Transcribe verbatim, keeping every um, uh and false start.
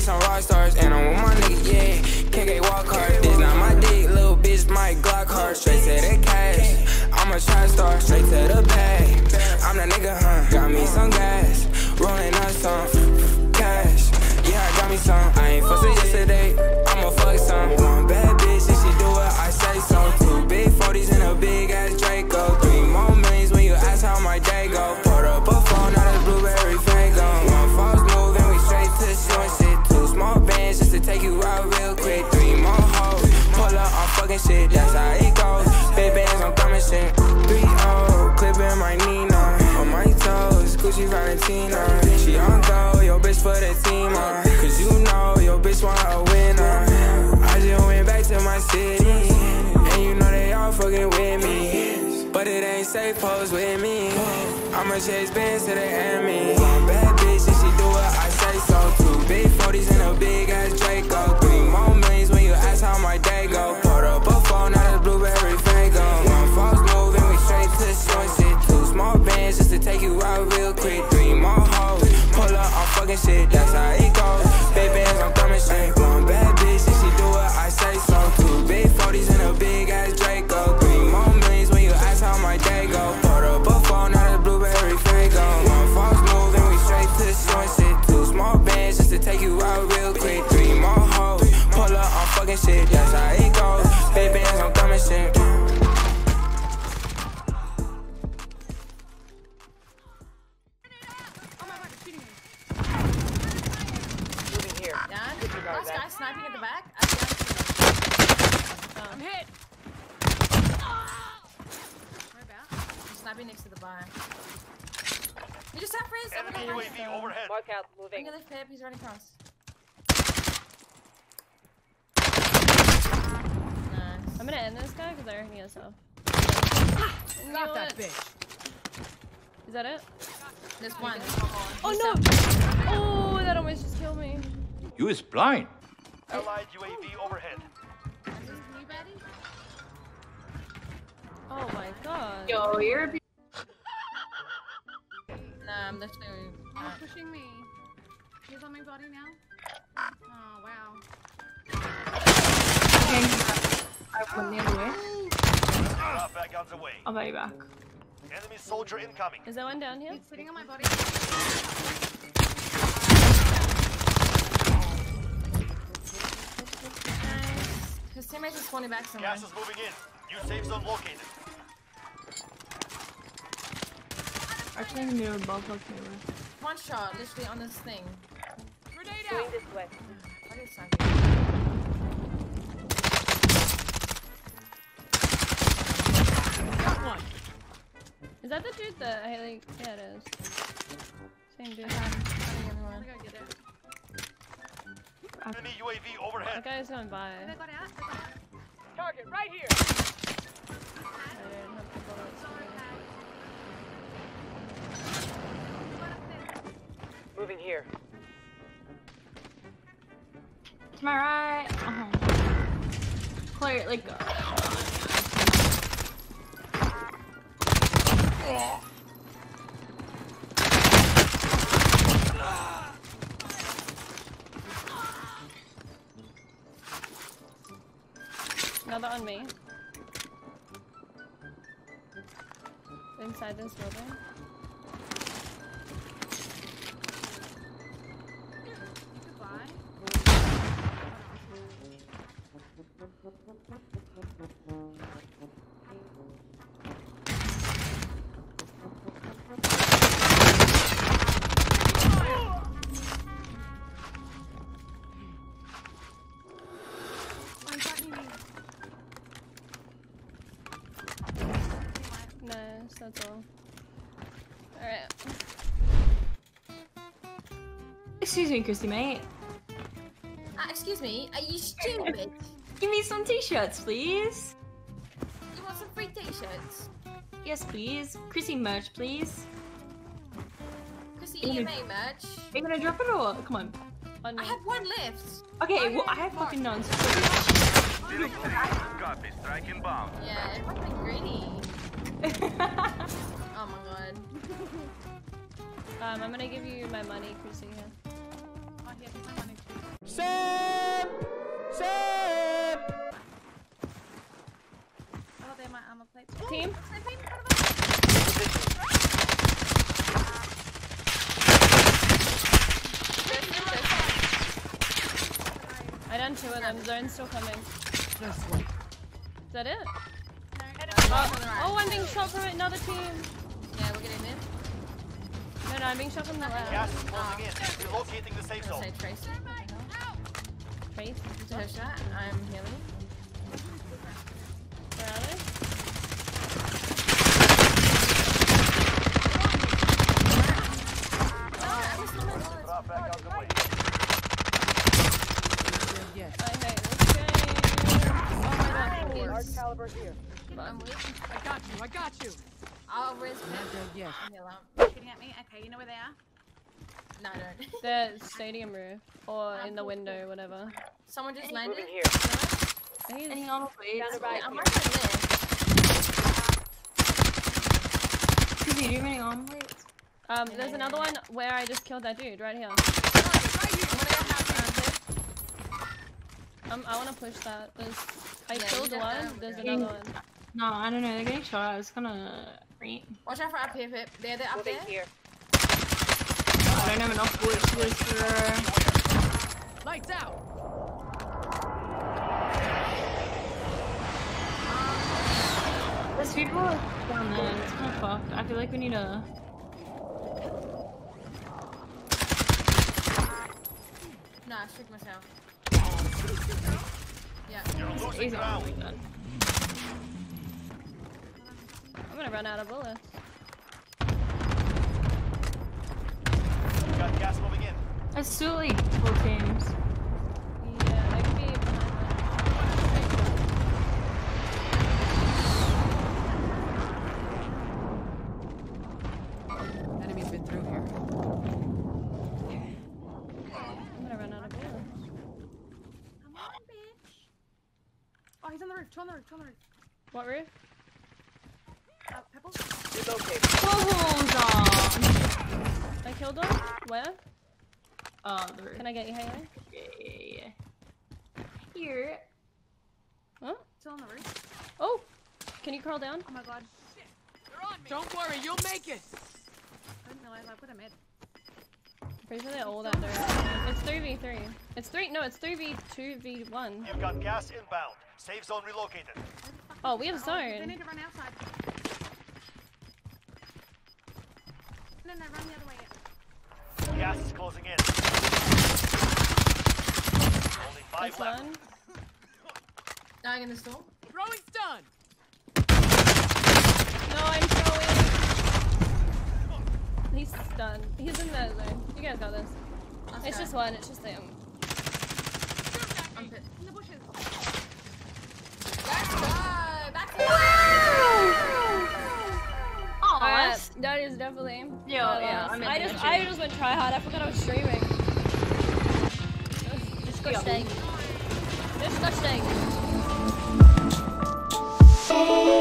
we some rock stars, and I'm with my nigga, yeah. Can't get walk hard. This not my dick, little bitch, my Glock hard. Straight to the cash. I'm a trap star, straight to the bag. I'm the nigga, huh? Got me some gas, rolling up some cash. Yeah, I got me some. I ain't fussing yesterday. I'ma fuck some. One bad bitch, and she do what I say so. Two big forties and a big ass Draco. Three more millions when you ask how my day go. Put up a phone, not a blueberry Fago. One false move and we straight to short shit. Two small bands just to take you out real quick. Three more hoes, pull up on fucking shit. That's how it goes. Big bands, I'm coming shit. Three oh, clipping my Nina. On my toes, Gucci Valentina. She on go, yo bitch for the team, uh. Cause you know your bitch want a winner. I just went back to my city, and you know they all fucking with me. But it ain't safe, pose with me. I'ma chase bands to the enemy. One bad bitch and she do what I say so. Two big forties and a big ass Draco. Three more millions when you ask how my day go. Put up a phone, not a blueberry Fago. One false move and we straight to short shit. Two small bands just to take you out real quick. Three more hoes, pull up on fucking shit. That's how it goes. Big bands, I'm coming straight. One bad bitch and she do what I say so. Two big forties and a big ass Draco. Three more millions when you ask how my day go. Put up a phone, not a blueberry Fago. One false move and we straight to short shit. Two small bands just to take you out real quick. Three more hoes, pull up on fucking shit. That's how it goes. Big bands, I'm coming straight. Last guy sniping at the back. I'm hit. Where about? I'm sniping next to the bar. You just have freeze. Enemy U A V overhead. Mark out, moving. I'm gonna lift hip. He's running across. Nice. I'm gonna end this guy because I already need myself. Got that bitch. Is that it? There's one. Oh no! Oh, that almost just killed me. You is blind. Allied U A V overhead. Oh my god. Yo, you're a Nah, I'm literally. Oh, pushing me. He's on my body now. Oh wow. I went the other way. Drop back on the way. I'll buy you back. Enemy soldier incoming. Is that one down here? He's sitting on my body. His teammates are spawning back somewhere. Gas is moving in. New safe zone located. Actually, in the middle of both of them. One shot, literally on this thing. Grenade out! This way. What is that? Got one. Is that the dude that I like? Yeah, it is. Same dude. I'm gonna get it. Enemy U A V overhead. That guy's going by. They got out. They got out. Target right here! I didn't have the bullets. Moving here. To my right. Uh huh. Clear, like go. Another on me. Inside this building. Nice, that's all. Alright. Excuse me, Christy, mate. Uh, excuse me, are you stupid? Give me some t-shirts, please. You want some free t-shirts? Yes, please. Chrissy merch, please. Chrissy E M A merch. Are you gonna drop it or come on? On me. I have one left. Okay, well I have fucking none. So Copy, striking bomb. Yeah, everyone's been greedy. Oh my god. Um, I'm gonna give you my money, Chrissy. Yeah. Yeah, because I'm running too. Sam! Sam! Oh, they're my armor plates. Team? They're in front of us. I done two of them. Zone's still coming. Is that it? Oh, oh, I'm being shot from another team. Yeah, we're getting in. No, no, I'm being shot from the left. Gas is closing in. Relocating the safe zone. Say Tracy. Trace. To her shot. I'm healing. Where are they? Drop back out the way. I hate this game. Oh my god. Large caliber here. I'm weak. I got you. I got you. I'll risk Not it. dead yet. Heal up. Shooting at me. Okay, you know where they are? No, I don't. The stadium roof. Or in the window, whatever. Someone just landed. Moving here. I think Any it's- armor plates? Yeah, I'm right there. Could you do many armor plates? Um, there's another one where I just killed that dude right here. Um, I want to push that. There's, I Yeah, killed you don't one. know. There's Okay. another one. No, I don't know. They're getting shot. It's gonna read. Watch out for up here, Pip. They're, they're up Moving there. here. I don't have enough bullets for this for. Lights out. There's people down there. It's kind of fucked. I feel like we need a. No, I shook myself. Yeah. You're losing He's on. ground. Like I'm gonna run out of bullets. You got gas moving in. There's still like four teams. Yeah, I could be behind Enemy's been through here. that. I'm gonna run out of bullets. Come on, bitch. Oh, he's on the roof. Two on the roof. Two on the roof. What roof? Uh, Pebbles? Relocate. Hold on. I killed one? Where? Oh, the roof. Can I get you, Haley? Yeah, yeah, yeah. Here. Huh? Still on the roof. Oh! Can you crawl down? Oh my god. Don't worry, you'll make it. I didn't realize I put him in. Pretty sure they're all that dirty. It's three v three. It's three, no, it's three v two v one. You've got gas inbound. Safe zone relocated. Oh, we have Oh, they zone. need to run outside. No, no, run the other way. Gas is closing in. Only five That's left. one. Dying in the storm. Throwing stun. No, I'm throwing. He's stunned. He's in the zone. You guys got this. Let's It's go. just one. It's just him. I'm pit. In the bushes. Let's go. Back to Oh, Alright, that's. that is definitely. Yo, uh, yeah, I, I'm I just, I just went try hard. I forgot I was streaming. Disgusting. Disgusting.